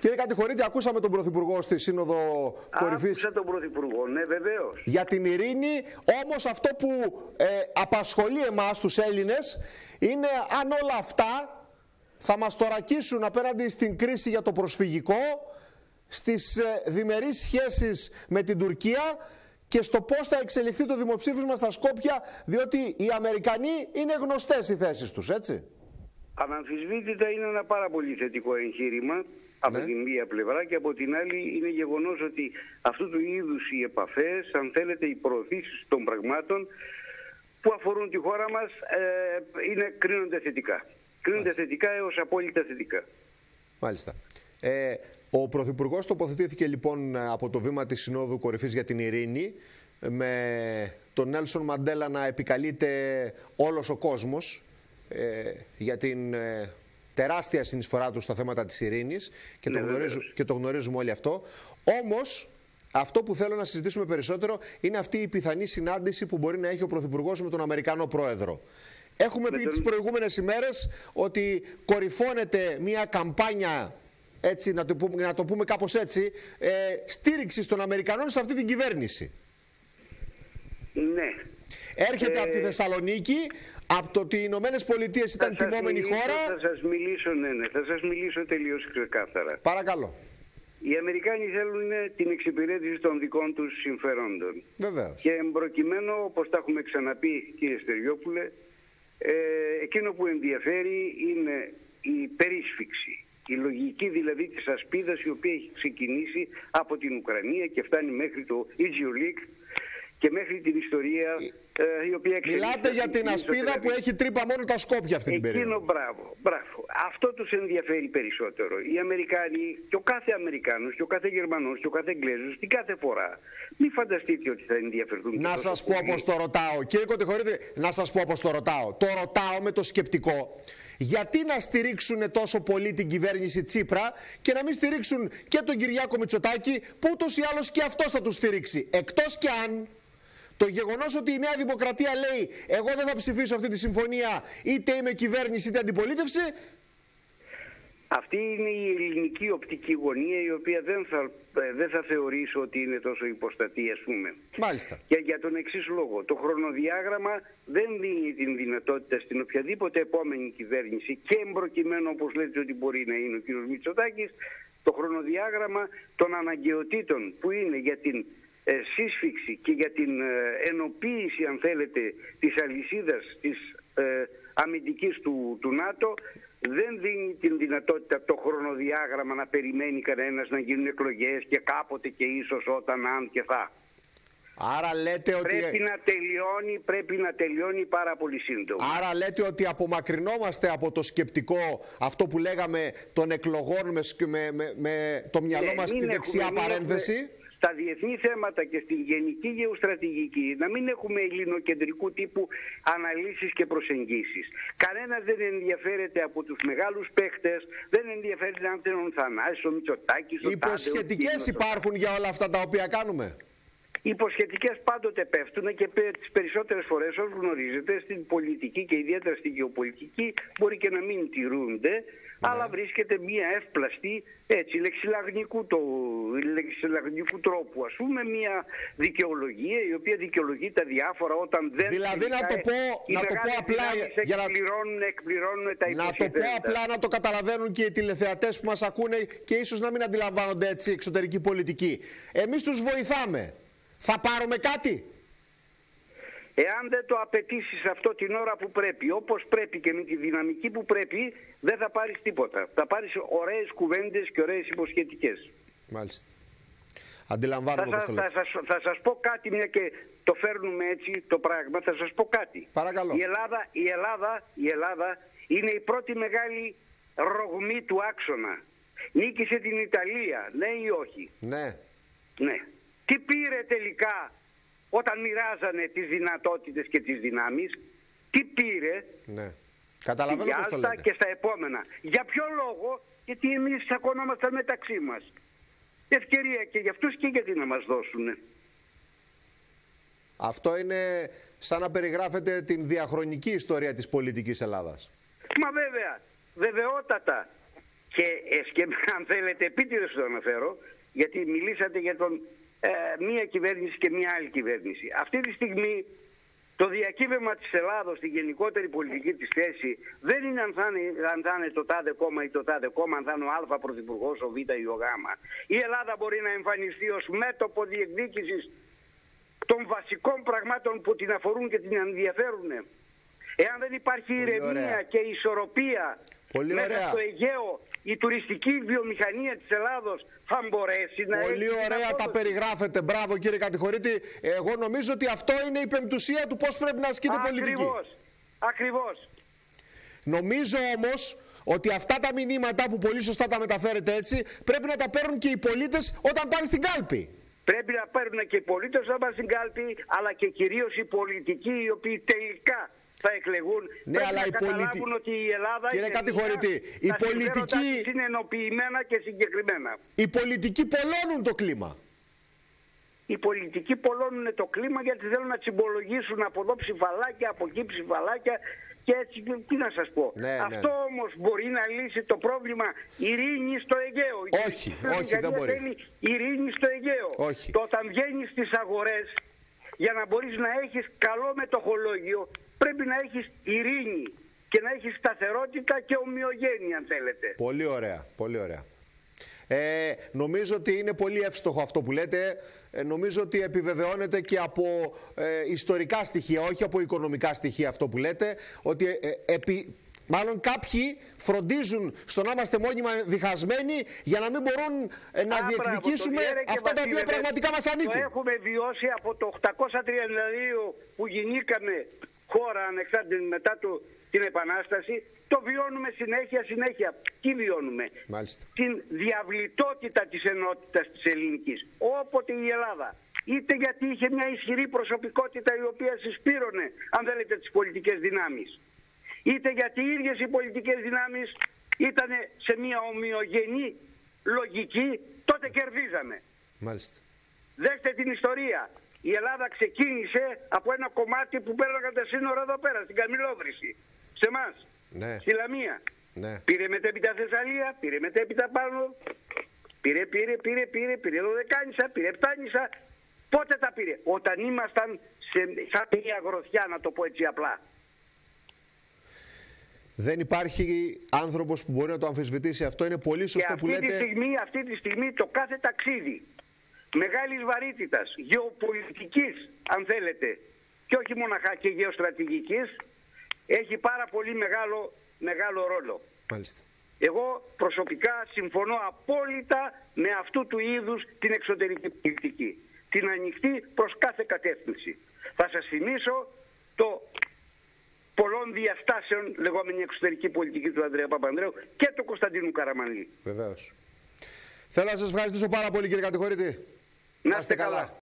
Κύριε Κατηχωρήτη, ακούσαμε τον Πρωθυπουργό στη Σύνοδο Κορυφής. Άκουσα τον Πρωθυπουργό, ναι, βεβαίως. Για την ειρήνη, όμως αυτό που απασχολεί εμάς τους Έλληνες είναι αν όλα αυτά θα μας τορακίσουν απέναντι στην κρίση για το προσφυγικό, στις διμερείς σχέσεις με την Τουρκία και στο πώς θα εξελιχθεί το δημοψήφισμα στα Σκόπια, διότι οι Αμερικανοί είναι γνωστές οι θέσεις τους, έτσι. Αναμφισβήτητα είναι ένα πάρα πολύ θετικό εγχείρημα από την μία πλευρά, και από την άλλη είναι γεγονός ότι αυτού του είδους οι επαφές, αν θέλετε οι προωθήσεις των πραγμάτων που αφορούν τη χώρα μας, κρίνονται θετικά. Κρίνονται θετικά έως απόλυτα θετικά. Μάλιστα. Ο Πρωθυπουργός τοποθετήθηκε λοιπόν από το βήμα της Συνόδου Κορυφής για την Ειρήνη, με τον Νέλσον Μαντέλα να επικαλείται όλος ο κόσμος για την τεράστια συνεισφορά του στα θέματα της ειρήνης και το γνωρίζουμε όλοι αυτό. Όμως αυτό που θέλω να συζητήσουμε περισσότερο είναι αυτή η πιθανή συνάντηση που μπορεί να έχει ο Πρωθυπουργός με τον Αμερικανό Πρόεδρο. Έχουμε πει τις προηγούμενες ημέρες ότι κορυφώνεται μια καμπάνια, έτσι, να το πούμε κάπως έτσι, στήριξης των Αμερικανών σε αυτή την κυβέρνηση. Ναι. Έρχεται από τη Θεσσαλονίκη, από το ότι οι Ηνωμένες Πολιτείες ήταν τιμόμενη χώρα. Θα σας μιλήσω τελείως ξεκάθαρα. Παρακαλώ. Οι Αμερικάνοι θέλουν την εξυπηρέτηση των δικών τους συμφερόντων. Βεβαίως. Και εμπροκειμένου, όπως τα έχουμε ξαναπεί, κύριε Στεριόπουλε, εκείνο που ενδιαφέρει είναι η περίσφυξη. Η λογική δηλαδή της ασπίδας, η οποία έχει ξεκινήσει από την Ουκρανία και φτάνει μέχρι το Ιτζιουλίκ και μέχρι την ιστορία η οποία εξελίσσεται. Μιλάτε για την ασπίδα που έχει τρύπα μόνο τα Σκόπια αυτή την περίοδο. Μπράβο. Αυτό τους ενδιαφέρει περισσότερο. Οι Αμερικάνοι, και ο κάθε Αμερικάνος, και ο κάθε Γερμανός, και ο κάθε Εγγλέζος, την κάθε φορά. Μην φανταστείτε ότι θα ενδιαφερθούν. Να σας πω όπως το ρωτάω. Κύριε Κωτηχωρήτη, να σας πω όπως το ρωτάω. Το ρωτάω με το σκεπτικό. Γιατί να στηρίξουν τόσο πολύ την κυβέρνηση Τσίπρα και να μην στηρίξουν και τον Κυριάκο Μητσοτάκη, που ούτως ή άλλως και αυτός θα τους στηρίξει. Εκτός και αν το γεγονός ότι η Νέα Δημοκρατία λέει εγώ δεν θα ψηφίσω αυτή τη συμφωνία, είτε είμαι κυβέρνηση είτε αντιπολίτευση. Αυτή είναι η ελληνική οπτική γωνία, η οποία δεν θα θεωρήσω ότι είναι τόσο υποστατή, ας πούμε. Μάλιστα. Και για τον εξής λόγο. Το χρονοδιάγραμμα δεν δίνει την δυνατότητα στην οποιαδήποτε επόμενη κυβέρνηση, και εμπροκειμένου όπως λέτε ότι μπορεί να είναι ο κ. Μητσοτάκης, το χρονοδιάγραμμα των αναγκαιοτήτων που είναι για την σύσφυξη και για την ενοποίηση, αν θέλετε, της αλυσίδας της αμυντικής του ΝΑΤΟ, δεν δίνει την δυνατότητα το χρονοδιάγραμμα να περιμένει κανένας να γίνουν εκλογές και κάποτε και ίσως όταν, αν και θα. Άρα λέτε ότι πρέπει να τελειώνει πάρα πολύ σύντομα. Άρα λέτε ότι απομακρυνόμαστε από το σκεπτικό, αυτό που λέγαμε, των εκλογών με το μυαλό μας στη δεξιά παρένθεση. Στα διεθνή θέματα και στην γενική γεωστρατηγική να μην έχουμε ελληνοκεντρικού τύπου αναλύσεις και προσεγγίσεις. Κανένας δεν ενδιαφέρεται από τους μεγάλους παίχτες, δεν ενδιαφέρεται αν είναι ο Θανάσης, ο Μητσοτάκης, ο υποσχετικές υπάρχουν για όλα αυτά τα οποία κάνουμε. Οι υποσχετικές πάντοτε πέφτουν και τις περισσότερες φορές, όπως γνωρίζετε, στην πολιτική και ιδιαίτερα στην γεωπολιτική μπορεί και να μην τηρούνται, αλλά βρίσκεται μια εύπλαστη λεξιλαγνικού τρόπου, ας πούμε, μια δικαιολογία η οποία δικαιολογεί τα διάφορα όταν δεν... Δηλαδή να το πω απλά, για εκπληρώνουν τα υποσχετικά. Να το πω απλά, να το καταλαβαίνουν και οι τηλεθεατές που μας ακούνε και ίσως να μην αντιλαμβάνονται έτσι εξωτερική πολιτική. Εμείς τους βοηθάμε. Θα πάρουμε κάτι? Εάν δεν το απαιτήσεις αυτό την ώρα που πρέπει, όπως πρέπει και με τη δυναμική που πρέπει, δεν θα πάρεις τίποτα. Θα πάρεις ωραίες κουβέντες και ωραίες υποσχετικές. Μάλιστα. Αντιλαμβάνομαι πώς το λέτε. Θα σας πω κάτι, μια και το φέρνουμε έτσι το πράγμα, θα σας πω κάτι. Παρακαλώ. Η Ελλάδα είναι η πρώτη μεγάλη ρογμή του άξονα. Νίκησε την Ιταλία, ναι ή όχι? Ναι. Ναι. Τι πήρε τελικά όταν μοιράζανε τις δυνατότητες και τις δυνάμεις? Τι πήρε? Ναι. Καταλαβαίνω πώς το λέτε. Και στα επόμενα. Για ποιο λόγο? Γιατί εμείς τσακωνόμασταν μεταξύ μας. Ευκαιρία και για αυτούς και γιατί να μας δώσουν. Αυτό είναι σαν να περιγράφετε την διαχρονική ιστορία της πολιτικής Ελλάδας. Μα βέβαια, βεβαιότατα. Και αν θέλετε επίτηδες το αναφέρω, γιατί μιλήσατε για μία κυβέρνηση και μία άλλη κυβέρνηση. Αυτή τη στιγμή το διακύβευμα της Ελλάδος στη γενικότερη πολιτική της θέση δεν είναι αν θα είναι το τάδε κόμμα ή το τάδε κόμμα, αν θα είναι ο Α πρωθυπουργός, ο Β ή ο Γ. Η Ελλάδα μπορεί να εμφανιστεί ως μέτωπο διεκδίκησης των βασικών πραγμάτων που την αφορούν και την ενδιαφέρουν. Εάν δεν υπάρχει ηρεμία και ισορροπία μέσα στο Αιγαίο, η τουριστική βιομηχανία της Ελλάδος θα μπορέσει να... Πολύ ωραία τα περιγράφετε. Μπράβο κύριε Κατηχωρίτη. Εγώ νομίζω ότι αυτό είναι η πεμπτουσία του πώς πρέπει να ασκείται πολιτική. Ακριβώς. Νομίζω όμως ότι αυτά τα μηνύματα που πολύ σωστά τα μεταφέρετε έτσι, πρέπει να τα παίρνουν και οι πολίτες όταν πάνε στην κάλπη. Πρέπει να παίρνουν και οι πολίτες όταν πάνε στην κάλπη, αλλά και κυρίως οι πολιτικοί, οι οποίοι τελικά θα εκλεγούν. Ναι, αλλά να καταλάβουν ότι η Ελλάδα κύριε Κατηχωρίτη, οι πολιτικοί είναι ενοποιημένα και συγκεκριμένα. Οι πολιτικοί πολλώνουν το κλίμα. Οι πολιτικοί πολλώνουν το κλίμα γιατί θέλουν να τσιμπολογήσουν από εδώ ψηφαλάκια, από εκεί ψηφαλάκια και έτσι, τι να σας πω. Αυτό όμως μπορεί να λύσει το πρόβλημα ειρήνη στο Αιγαίο. Όχι, δεν μπορεί. Θέλει ειρήνη στο Αιγαίο. Όχι. Το όταν βγαίνεις στις αγορές, για να μπορείς να έχεις καλό μετοχολόγιο, πρέπει να έχεις ειρήνη και να έχεις σταθερότητα και ομοιογένεια, αν θέλετε. Πολύ ωραία, πολύ ωραία. Νομίζω ότι είναι πολύ εύστοχο αυτό που λέτε. Νομίζω ότι επιβεβαιώνεται και από ιστορικά στοιχεία, όχι από οικονομικά στοιχεία αυτό που λέτε, ότι μάλλον κάποιοι φροντίζουν στο να είμαστε μόνιμα διχασμένοι για να μην μπορούν να διεκδικήσουμε αυτά τα οποία πραγματικά μας ανήκουν. Το έχουμε βιώσει από το 832 που γεννήκαμε χώρα ανεξάρτητη μετά την Επανάσταση. Το βιώνουμε συνέχεια. Τι βιώνουμε? Μάλιστα. Την διαβλητότητα της ενότητας της ελληνικής. Όποτε η Ελλάδα, είτε γιατί είχε μια ισχυρή προσωπικότητα η οποία συσπήρωνε, αν θέλετε, τις πολιτικές δυνάμεις, είτε γιατί οι ίδιες οι πολιτικές δυνάμεις ήταν σε μια ομοιογενή λογική, τότε κερδίζαμε. Μάλιστα. Δέστε την ιστορία. Η Ελλάδα ξεκίνησε από ένα κομμάτι που πέρναγαν τα σύνορα εδώ πέρα, στην Καμιλόβρηση. Σε εμάς. Ναι. Στη Λαμία. Ναι. Πήρε μετέπειτα Θεσσαλία, πήρε μετέπειτα πάνω. Πήρε Δωδεκάνησα, πήρε Πτάνησα. Πότε τα πήρε? Όταν ήμασταν σαν μια γροθιά, να το πω έτσι απλά. Δεν υπάρχει άνθρωπος που μπορεί να το αμφισβητήσει αυτό. Είναι πολύ σωστό που λέτε. Αυτή τη στιγμή το κάθε ταξίδι μεγάλης βαρύτητας, γεωπολιτικής αν θέλετε, και όχι μοναχά και γεωστρατηγικής, έχει πάρα πολύ μεγάλο ρόλο. Μάλιστα. Εγώ προσωπικά συμφωνώ απόλυτα με αυτού του είδους την εξωτερική πολιτική. Την ανοιχτή προς κάθε κατεύθυνση. Θα σας θυμίσω το πολλών διαστάσεων λεγόμενη εξωτερική πολιτική του Ανδρέα Παπανδρέου και του Κωνσταντίνου Καραμανλή. Βεβαίως. Θέλω να σας ευχαριστήσω πάρα πολύ κύριε Κατηχωρίτη. Να είστε καλά.